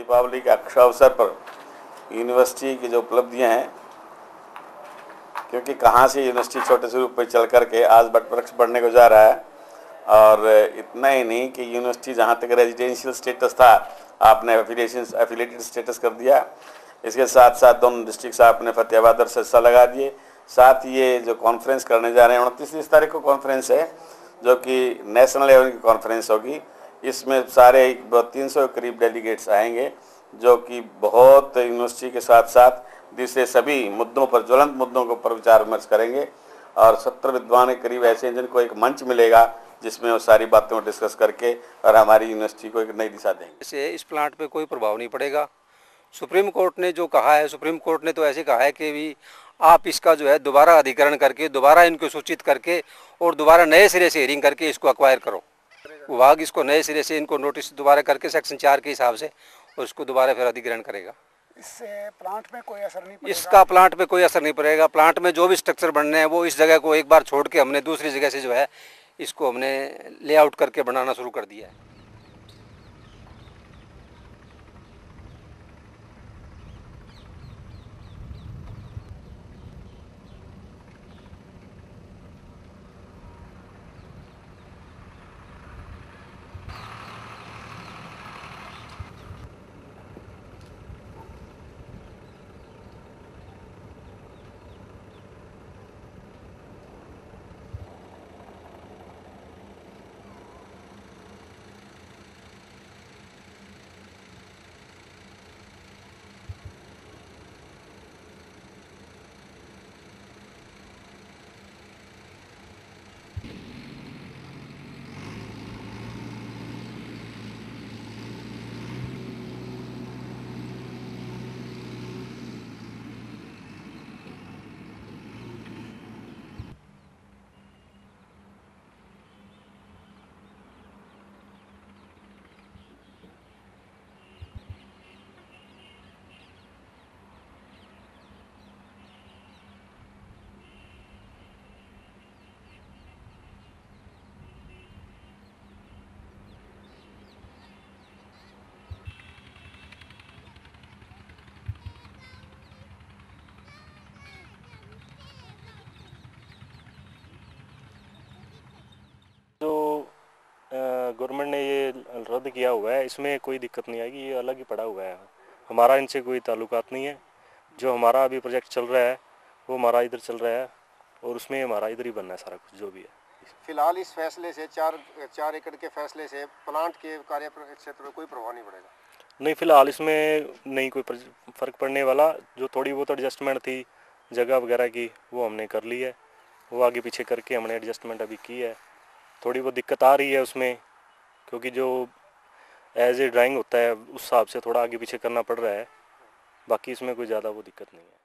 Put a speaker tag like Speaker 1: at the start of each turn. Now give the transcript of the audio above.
Speaker 1: दीपावली के अवसर पर यूनिवर्सिटी की जो उपलब्धियां हैं, क्योंकि कहाँ से यूनिवर्सिटी छोटे से रूप में चल करके आज वृक्ष बढ़ने को जा रहा है। और इतना ही नहीं कि यूनिवर्सिटी जहाँ तक रेजिडेंशियल स्टेटस था आपने एफिलेटेड स्टेटस कर दिया। इसके साथ साथ दोनों डिस्ट्रिक्ट आपने फतेहाबाद और सिरसा लगा दिए। साथ ये जो कॉन्फ्रेंस करने जा रहे हैं 29 तारीख को कॉन्फ्रेंस है, जो कि नेशनल लेवल की कॉन्फ्रेंस होगी। इसमें सारे 300 के करीब डेलीगेट्स आएंगे, जो कि बहुत यूनिवर्सिटी के साथ साथ दूसरे सभी मुद्दों पर, ज्वलंत मुद्दों के ऊपर विचार विमर्श करेंगे। और 70 विद्वान के करीब ऐसे हैं जिनको एक मंच मिलेगा जिसमें वो सारी बातों को डिस्कस करके और हमारी यूनिवर्सिटी को एक नई दिशा देंगे।
Speaker 2: इससे इस प्लांट पे कोई प्रभाव नहीं पड़ेगा। सुप्रीम कोर्ट ने जो कहा है, सुप्रीम कोर्ट ने तो ऐसे कहा है कि भी आप इसका जो है दोबारा अधिग्रहण करके, दोबारा इनको सूचित करके और दोबारा नए सिरे से हियरिंग करके इसको अक्वायर करो। विभाग इसको नए सिरे से इनको नोटिस दोबारा करके सेक्शन 4 के हिसाब से उसको दोबारा फिर अधिग्रहण करेगा।
Speaker 3: इससे प्लांट में कोई असर नहीं पड़ेगा?
Speaker 2: इसका प्लांट पे कोई असर नहीं पड़ेगा। प्लांट में जो भी स्ट्रक्चर बनने हैं वो इस जगह को एक बार छोड़ के हमने दूसरी जगह से जो है इसको हमने लेआउट करके बनाना शुरू कर दिया है।
Speaker 4: जो गवर्नमेंट ने ये रद्द किया हुआ है, इसमें कोई दिक्कत नहीं आएगी। ये अलग ही पड़ा हुआ है, हमारा इनसे कोई ताल्लुकात नहीं है। जो हमारा अभी प्रोजेक्ट चल रहा है वो हमारा इधर चल रहा है और उसमें हमारा इधर ही बनना है सारा कुछ जो भी है।
Speaker 5: फिलहाल इस फैसले से 4 एकड़ के फैसले से प्लांट के कार्य क्षेत्र में कोई प्रभाव नहीं पड़ेगा?
Speaker 4: नहीं, फिलहाल इसमें नहीं कोई फ़र्क पड़ने वाला। जो थोड़ी बहुत एडजस्टमेंट थी जगह वगैरह की वो हमने कर ली है, वो आगे पीछे करके हमने एडजस्टमेंट अभी की है। थोड़ी बहुत दिक्कत आ रही है उसमें, क्योंकि जो एज ए ड्राइंग होता है उस हिसाब से थोड़ा आगे पीछे करना पड़ रहा है। बाकी इसमें कोई ज़्यादा वो दिक्कत नहीं है।